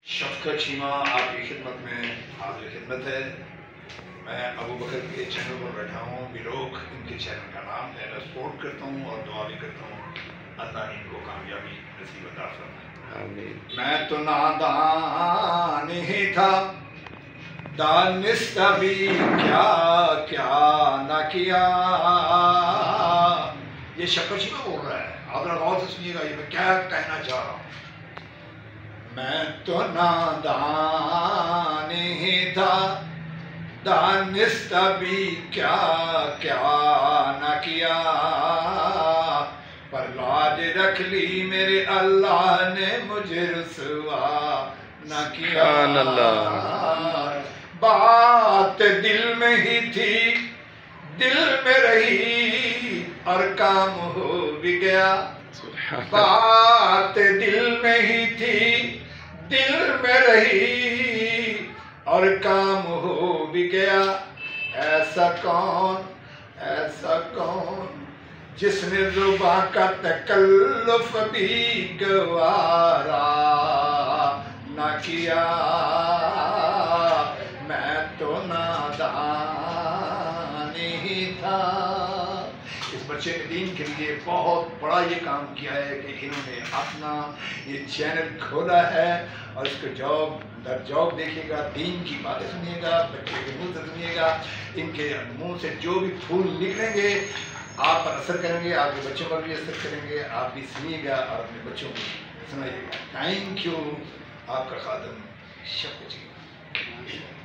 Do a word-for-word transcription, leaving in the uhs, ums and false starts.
शफकतचीमा आपकी खिदमत में हाजिर खिदमत है। मैं अबू बकर के चैनल पर बैठा हूँ। बिलोक इनके चैनल का नाम है। मैं सपोर्ट करता हूँ और दुआ भी करता हूँ अल्लाह इनको कामयाबी नसीब अता फरमाए। मैं तो नादान ही था, दानिस्ता भी क्या क्या ना किया। ये शफकतचीमा बोल रहा है, आप गौर से सुनिएगा ये मैं क्या कहना चाह रहा हूँ। मैं तो नादान ही था, दानिस्ता भी क्या क्या न किया, पर लाज रख ली मेरे अल्लाह ने मुझे रुसवा न किया। बात दिल में ही थी, दिल में रही और काम हो भी गया। बात दिल में ही थी, दिल में रही और काम हो भी गया। ऐसा कौन ऐसा कौन जिसने रुबा का तकल्लुफ भी गवारा ना किया। मैं तो नादान ही था। इस बच्चे ने दीन के लिए बहुत बड़ा ये काम किया है कि इन्होंने अपना ये चैनल खोला है और इसको जॉब दर जॉब देखिएगा, दीन की बातें सुनिएगा, बच्चे के मुंह से सुनिएगा। इनके मुंह से जो भी फूल निकलेंगे आप पर असर करेंगे, आपके बच्चों पर भी असर करेंगे। आप भी सुनिएगा और अपने बच्चों को सुनाइएगा। Thank you. आपका खादम शफकतचीमा।